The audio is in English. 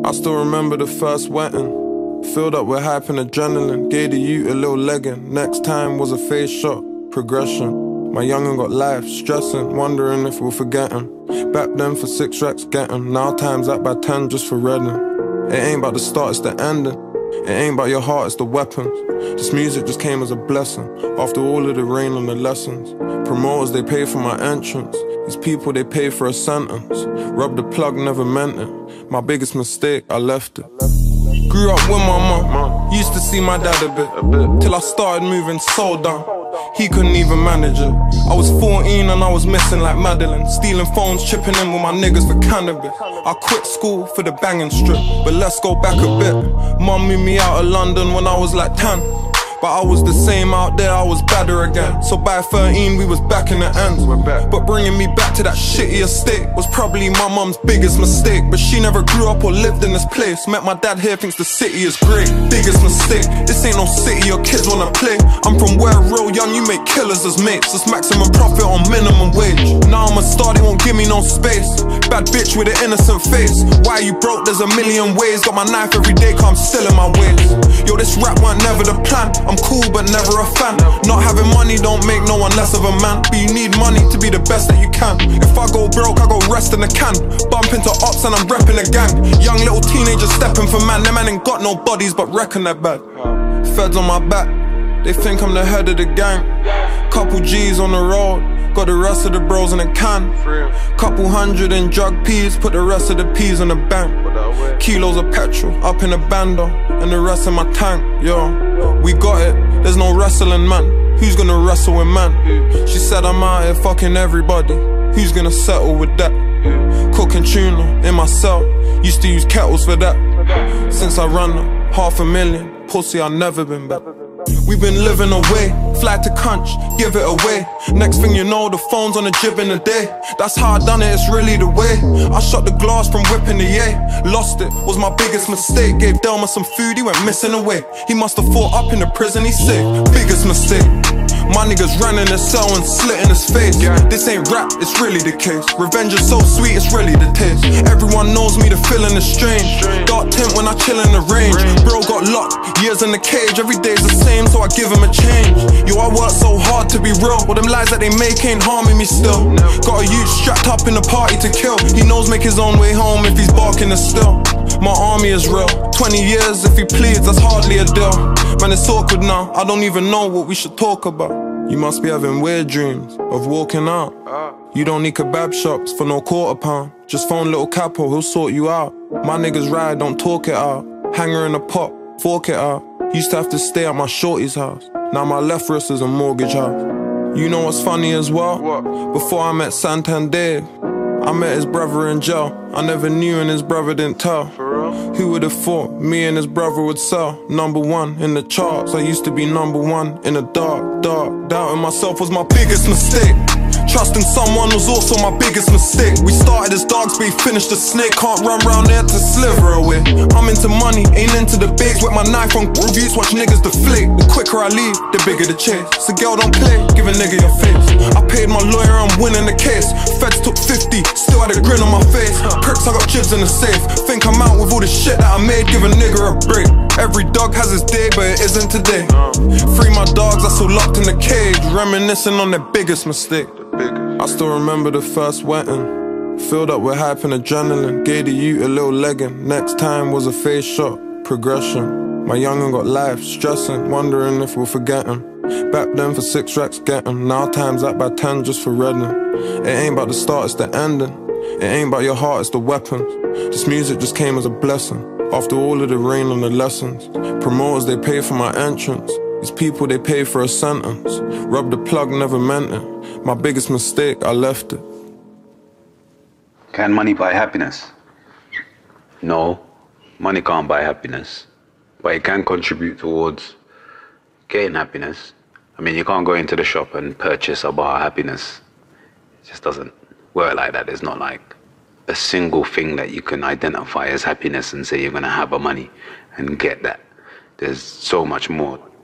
I still remember the first wetting. Filled up with hype and adrenaline. Gave the youth a little legging. Next time was a face shot. Progression. My young'un got life. Stressing. Wondering if we'll forget him. Back then for 6 racks get him. Now times that by 10 just for Reading. It ain't about the start, it's the ending. It ain't about your heart, it's the weapons. This music just came as a blessing. After all of the rain and the lessons. Promoters, they pay for my entrance. These people, they pay for a sentence. Rub the plug, never meant it. My biggest mistake, I left it. Grew up with my mum. Used to see my dad a bit. Till I started moving so down. He couldn't even manage it. I was 14 and I was missing like Madeline. Stealing phones, chipping in with my niggas for cannabis. I quit school for the banging strip. But let's go back a bit. Mum moved me out of London when I was like 10. But I was the same out there, I was badder again. So by 13 we was back in the ends. But bringing me back to that shitty estate was probably my mum's biggest mistake. But she never grew up or lived in this place. Met my dad here, thinks the city is great. Biggest mistake, this ain't no city your kids wanna play. I'm from where real young, you make killers as mates. It's maximum profit on minimum wage. Now I'm a star, they won't give me no space. Bad bitch with an innocent face. Why you broke, there's a million ways. Got my knife every day, cause I'm still in my ways. Yo, this rap weren't never the plan. I'm cool but never a fan. Not having money don't make no one less of a man. But you need money to be the best that you can. If I go broke, I go rest in the can. Bump into ops and I'm repping the gang. Young little teenagers stepping for man. Them man ain't got no bodies but reckon they're bad. Feds on my back, they think I'm the head of the gang. Couple G's on the road, got the rest of the bros in a can. Couple hundred in drug P's, put the rest of the P's in the bank. Kilos of petrol, up in the bando, and the rest in my tank. Yo, we got it, there's no wrestling man. Who's gonna wrestle with man? She said I'm out here fucking everybody. Who's gonna settle with that? Cooking tuna in my cell, used to use kettles for that. Since I ran up, 500,000, pussy I never been back. We've been living away, fly to Crunch, give it away. Next thing you know, the phone's on a jib in a day. That's how I done it, it's really the way. I shot the glass from whipping the yay. Lost it, was my biggest mistake. Gave Delma some food, he went missing away. He must have fought up in the prison, he's sick. Biggest mistake. My niggas ran in his cell and slit in his face. This ain't rap, it's really the case. Revenge is so sweet, it's really the taste. Everyone knows me, the feeling is strange. Dark tint when I chill in the range. Bro got locked, years in the cage. Every day's the same, so I give him a change. Yo, I work so hard to be real. Well, them lies that they make ain't harming me still. Got a youth strapped up in the party to kill. He knows make his own way home if he's barking it still. My army is real. 20 years if he pleads, that's hardly a deal. Man, it's awkward now, I don't even know what we should talk about. You must be having weird dreams of walking out. You don't need kebab shops for no £1/4. Just phone little Capo, he'll sort you out. My niggas ride, don't talk it out. Hanger in a pot, fork it out. Used to have to stay at my shorty's house. Now my left wrist is a mortgage house. You know what's funny as well? Before I met Santander, I met his brother in jail. I never knew and his brother didn't tell. Who would have thought me and his brother would sell? #1 in the charts, I used to be #1 in the dark. Doubting myself was my biggest mistake. Trusting someone was also my biggest mistake. We started as dogs, but he finished a snake. Can't run round there to slither away. I'm into money, ain't into debates. With my knife on reviews, watch niggas deflate. The quicker I leave, the bigger the chase. So girl, don't play, give a nigga your face. I paid my lawyer, I'm winning the case. Feds took 50, still had a grin on my face. Perks, I got jibs in the safe. Think I'm out with all the shit that I made, give a nigga a break. Every dog has his day, but it isn't today. Free my dogs, I still locked in the cage. Reminiscing on their biggest mistake. I still remember the first wetting. Filled up with hype and adrenaline. Gave the youth a little legging. Next time was a face shot. Progression. My young'un got life. Stressing, wondering if we'll forget him. Back then for 6 racks get him. Now times that by 10 just for Reading. It ain't about the start, it's the ending. It ain't about your heart, it's the weapons. This music just came as a blessing. After all of the rain and the lessons. Promoters, they pay for my entrance. These people, they pay for a sentence. Rub the plug, never meant it. My biggest mistake, I left it. Can money buy happiness? No, money can't buy happiness. But it can contribute towards getting happiness. I mean, you can't go into the shop and purchase a bar of happiness. It just doesn't work like that. There's not like a single thing that you can identify as happiness and say you're gonna have a money and get that. There's so much more